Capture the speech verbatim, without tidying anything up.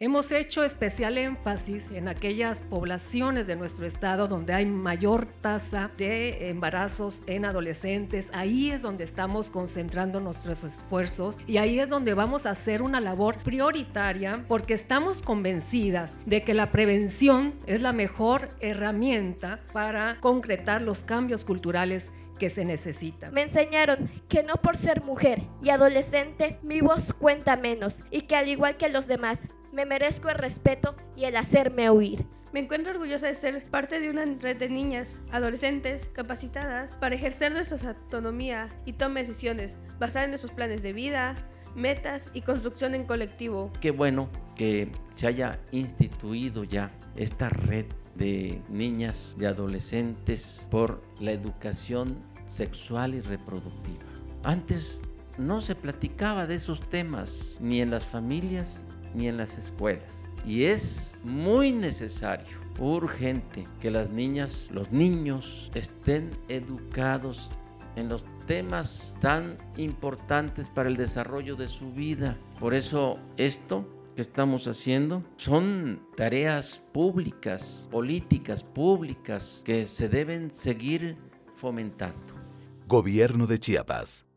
Hemos hecho especial énfasis en aquellas poblaciones de nuestro estado donde hay mayor tasa de embarazos en adolescentes. Ahí es donde estamos concentrando nuestros esfuerzos y ahí es donde vamos a hacer una labor prioritaria, porque estamos convencidas de que la prevención es la mejor herramienta para concretar los cambios culturales que se necesitan. Me enseñaron que no por ser mujer y adolescente mi voz cuenta menos y que al igual que los demás me merezco el respeto y el hacerme oír. Me encuentro orgullosa de ser parte de una red de niñas, adolescentes, capacitadas para ejercer nuestra autonomía y toma de decisiones basadas en nuestros planes de vida, metas y construcción en colectivo. Qué bueno que se haya instituido ya esta red de niñas, de adolescentes por la educación sexual y reproductiva. Antes no se platicaba de esos temas ni en las familias ni en las escuelas, y es muy necesario, urgente, que las niñas, los niños estén educados en los temas tan importantes para el desarrollo de su vida. Por eso esto que estamos haciendo son tareas públicas, políticas públicas que se deben seguir fomentando. Gobierno de Chiapas.